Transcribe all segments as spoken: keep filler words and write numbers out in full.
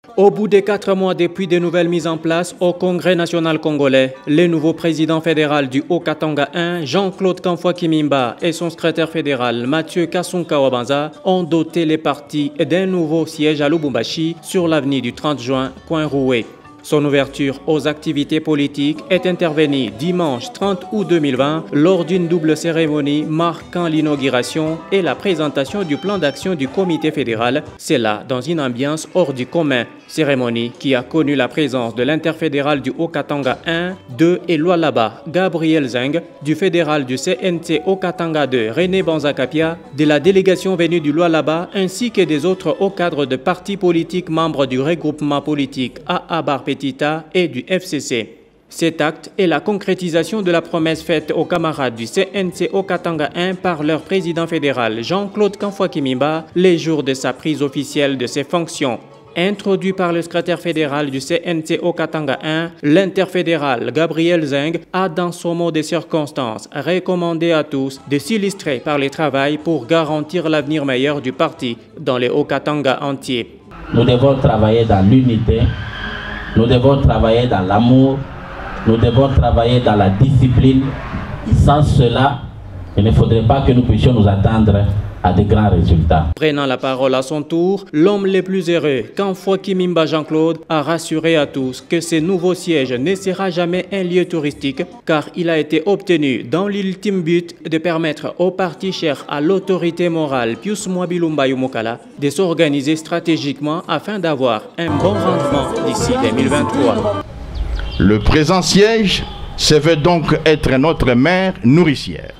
Au bout des quatre mois depuis des nouvelles mises en place au Congrès national congolais, le nouveau président fédéral du Haut-Katanga un, Jean-Claude Kamfwa Kimimba, et son secrétaire fédéral Mathieu Kassunka Wabanza ont doté les partis d'un nouveau siège à Lubumbashi sur l'avenue du trente juin, coin Roué. Son ouverture aux activités politiques est intervenue dimanche trente août deux mille vingt lors d'une double cérémonie marquant l'inauguration et la présentation du plan d'action du comité fédéral, c'est là dans une ambiance hors du commun. Cérémonie qui a connu la présence de l'interfédéral du Haut-Katanga un, deux et Lualaba, Gabriel Zeng, du fédéral du C N T Haut-Katanga deux, René Banzakapia, de la délégation venue du Lualaba ainsi que des autres hauts cadres de partis politiques membres du regroupement politique A A Bar Petita et du F C C. Cet acte est la concrétisation de la promesse faite aux camarades du C N T Haut-Katanga un par leur président fédéral Jean-Claude Kamfwa Kimimba les jours de sa prise officielle de ses fonctions. Introduit par le secrétaire fédéral du C N T Haut-Katanga un, l'interfédéral Gabriel Zeng a dans son mot de circonstances recommandé à tous de s'illustrer par le travail pour garantir l'avenir meilleur du parti dans les Haut-Katanga entiers. Nous devons travailler dans l'unité, nous devons travailler dans l'amour, nous devons travailler dans la discipline. Sans cela, il ne faudrait pas que nous puissions nous attendre à de grands résultats. Prenant la parole à son tour, l'homme le plus heureux, Kamfwa Kimimba Jean-Claude, a rassuré à tous que ce nouveau siège ne sera jamais un lieu touristique car il a été obtenu dans l'ultime but de permettre au parti cher à l'autorité morale Pius Mwabilumba Yumukala de s'organiser stratégiquement afin d'avoir un bon rendement d'ici deux mille vingt-trois. Le présent siège se veut donc être notre mère nourricière.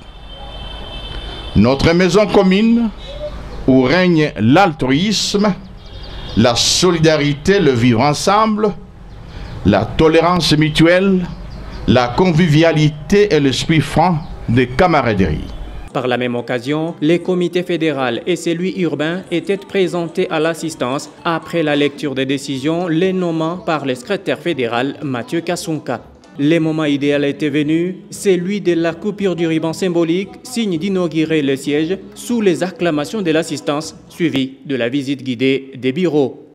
Notre maison commune où règne l'altruisme, la solidarité, le vivre ensemble, la tolérance mutuelle, la convivialité et l'esprit franc de camaraderie. Par la même occasion, les comités fédéral et celui urbain étaient présentés à l'assistance après la lecture des décisions, les nommant par le secrétaire fédéral Mathieu Kassunka. Le moment idéal était venu, celui de la coupure du ruban symbolique, signe d'inaugurer le siège sous les acclamations de l'assistance, suivi de la visite guidée des bureaux.